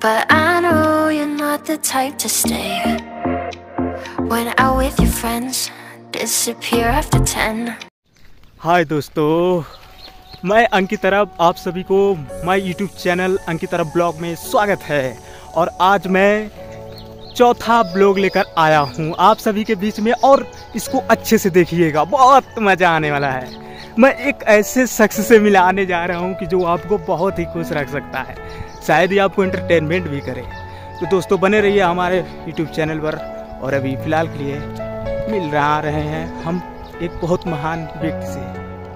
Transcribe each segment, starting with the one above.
But I know you're not the type to stay when out with your friends, disappear after 10. हाय दोस्तों, मैं अंकित अरब, आप सभी को my YouTube channel Ankit Arab blog में स्वागत है। और आज मैं चौथा ब्लॉग लेकर आया हूँ आप सभी के बीच में, और इसको अच्छे से देखिएगा, बहुत मज़ा आने वाला है। मैं एक ऐसे शख्स से मिलाने जा रहा हूँ कि जो आपको बहुत ही खुश रख सकता है, शायद ही आपको एंटरटेनमेंट भी करे। तो दोस्तों बने रहिए हमारे यूट्यूब चैनल पर। और अभी फ़िलहाल के लिए मिल रहे हैं हम एक बहुत महान व्यक्ति से।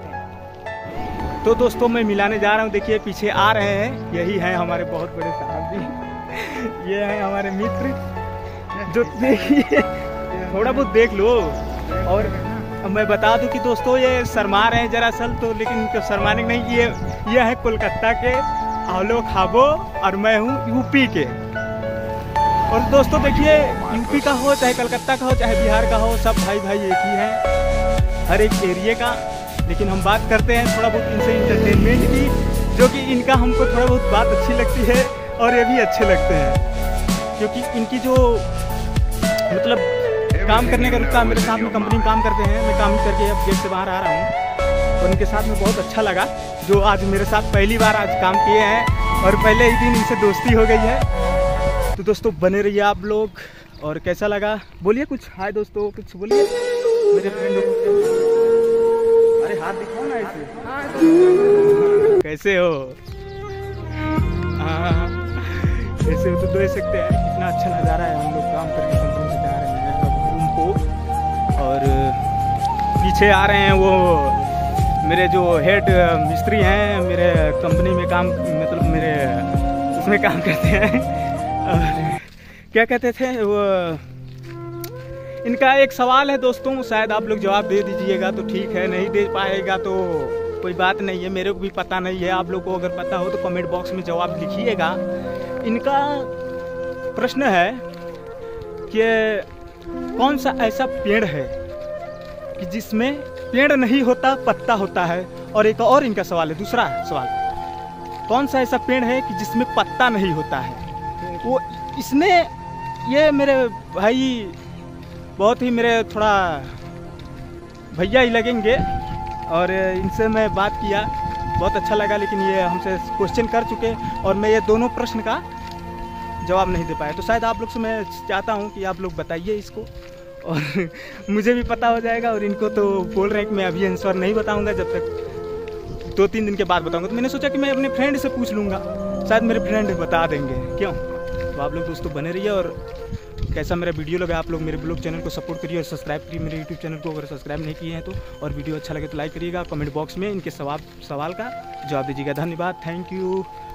तो दोस्तों मैं मिलाने जा रहा हूँ, देखिए पीछे आ रहे हैं, यही हैं हमारे बहुत बड़े साहब जी। ये हैं हमारे मित्र, जो देखिए थोड़ा बहुत देख लो। और मैं बता दूं कि दोस्तों ये शर्मा रहे हैं दरअसल, तो लेकिन इनको शर्माने नहीं, ये है कोलकाता के आलो खाबो और मैं हूँ यूपी के। और दोस्तों देखिए, यूपी का हो चाहे कलकत्ता का हो चाहे बिहार का हो, सब भाई भाई एक ही है, हर एक एरिया का। लेकिन हम बात करते हैं थोड़ा बहुत इनसे इंटरटेनमेंट की, जो कि इनका हमको थोड़ा बहुत बात अच्छी लगती है और ये भी अच्छे लगते हैं, क्योंकि इनकी जो मतलब काम करने का रुका, मेरे साथ में कंपनी में काम करते हैं, मैं काम करके अब गेट से बाहर आ रहा हूँ। और इनके साथ में बहुत अच्छा लगा, जो आज मेरे साथ पहली बार आज काम किए हैं और पहले ही दिन इनसे दोस्ती हो गई है। तो दोस्तों बने रहिए आप लोग। और कैसा लगा बोलिए कुछ। हाय दोस्तों, कुछ बोलिए मेरे फ्रेंडों को। अरे हाथ दिखाओ ना ऐसे। कैसे हो? हाँ कैसे हो तो देख सकते हैं, कितना अच्छा नज़ारा है। हम लोग काम करके कंपनी से जा रहे हैं रूम को, और पीछे आ रहे हैं वो मेरे जो हेड मिस्त्री हैं, मेरे कंपनी में काम, मतलब मेरे उसमें काम करते हैं। और क्या कहते थे वो, इनका एक सवाल है दोस्तों, शायद आप लोग जवाब दे दीजिएगा तो ठीक है, नहीं दे पाएगा तो कोई बात नहीं है, मेरे को भी पता नहीं है। आप लोग को अगर पता हो तो कमेंट बॉक्स में जवाब लिखिएगा। इनका प्रश्न है कि कौन सा ऐसा पेड़ है कि जिसमें पेड़ नहीं होता पत्ता होता है। और एक और इनका सवाल है, दूसरा सवाल, कौन सा ऐसा पेड़ है कि जिसमें पत्ता नहीं होता है। वो इसने, ये मेरे भाई बहुत ही मेरे थोड़ा भैया ही लगेंगे, और इनसे मैं बात किया, बहुत अच्छा लगा। लेकिन ये हमसे क्वेश्चन कर चुके और मैं ये दोनों प्रश्न का जवाब नहीं दे पाया। तो शायद आप लोग से मैं चाहता हूँ कि आप लोग बताइए इसको, और मुझे भी पता हो जाएगा। और इनको तो बोल रहे हैं कि मैं अभी आंसर नहीं बताऊँगा, जब तक 2-3 दिन के बाद बताऊँगा। तो मैंने सोचा कि मैं अपने फ्रेंड से पूछ लूँगा, शायद मेरे फ्रेंड बता देंगे, क्यों। तो आप लोग दोस्तों बने रहिए। और कैसा मेरा वीडियो लगा, आप लोग मेरे ब्लॉग चैनल को सपोर्ट करिए और सब्सक्राइब करिए मेरे यूट्यूब चैनल को, अगर सब्सक्राइब नहीं किए हैं तो। और वीडियो अच्छा लगे तो लाइक करिएगा, कमेंट बॉक्स में इनके सवाल का जवाब दीजिएगा। धन्यवाद, थैंक यू।